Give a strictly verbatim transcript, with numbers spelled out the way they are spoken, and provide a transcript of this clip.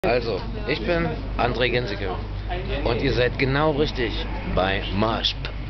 Also, ich bin André Gensicke und ihr seid genau richtig bei Marschp.